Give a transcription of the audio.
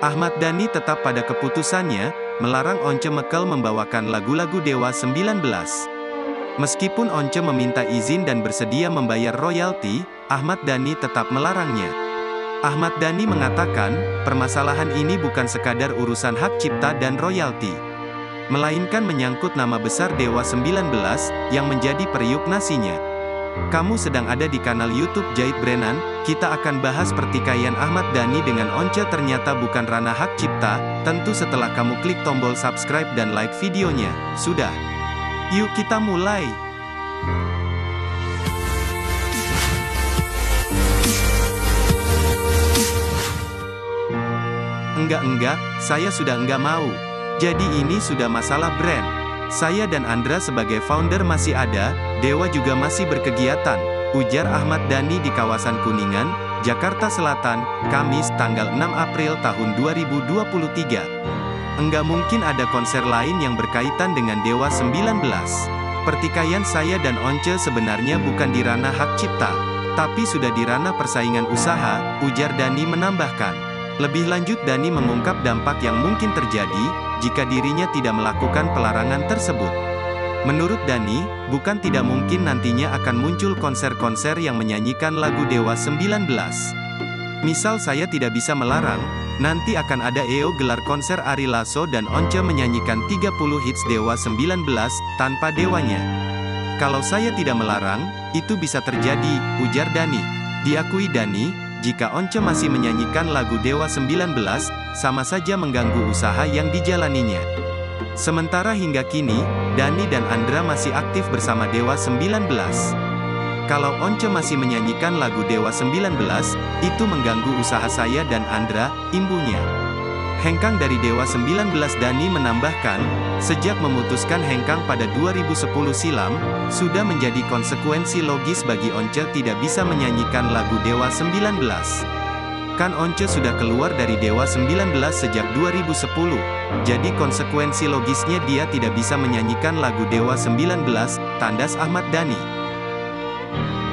Ahmad Dhani tetap pada keputusannya, melarang Once Mekel membawakan lagu-lagu Dewa 19. Meskipun Once meminta izin dan bersedia membayar royalti, Ahmad Dhani tetap melarangnya. Ahmad Dhani mengatakan, permasalahan ini bukan sekadar urusan hak cipta dan royalti, melainkan menyangkut nama besar Dewa 19, yang menjadi periuk nasinya. Kamu sedang ada di kanal YouTube Jait Brenan, kita akan bahas pertikaian Ahmad Dhani dengan Once ternyata bukan ranah hak cipta, tentu setelah kamu klik tombol subscribe dan like videonya. Sudah. Yuk kita mulai. Enggak, saya sudah enggak mau. Jadi ini sudah masalah brand. Saya dan Andra sebagai founder masih ada, Dewa juga masih berkegiatan, ujar Ahmad Dhani di kawasan Kuningan, Jakarta Selatan, Kamis tanggal 6 April tahun 2023. Enggak mungkin ada konser lain yang berkaitan dengan Dewa 19. Pertikaian saya dan Once sebenarnya bukan di ranah hak cipta, tapi sudah di ranah persaingan usaha, ujar Dhani menambahkan. Lebih lanjut Dhani mengungkap dampak yang mungkin terjadi, jika dirinya tidak melakukan pelarangan tersebut. Menurut Dhani, bukan tidak mungkin nantinya akan muncul konser-konser yang menyanyikan lagu Dewa 19. Misal saya tidak bisa melarang, nanti akan ada gelar konser Ari Lasso dan Once menyanyikan 30 hits Dewa 19, tanpa Dewanya. Kalau saya tidak melarang, itu bisa terjadi, ujar Dhani. Diakui Dhani, jika Once masih menyanyikan lagu Dewa 19, sama saja mengganggu usaha yang dijalaninya. Sementara hingga kini, Dhani dan Andra masih aktif bersama Dewa 19. Kalau Once masih menyanyikan lagu Dewa 19, itu mengganggu usaha saya dan Andra, imbunya. Hengkang dari Dewa 19 Dhani menambahkan, sejak memutuskan hengkang pada 2010 silam, sudah menjadi konsekuensi logis bagi Once tidak bisa menyanyikan lagu Dewa 19. Kan Once sudah keluar dari Dewa 19 sejak 2010, jadi konsekuensi logisnya dia tidak bisa menyanyikan lagu Dewa 19, tandas Ahmad Dhani.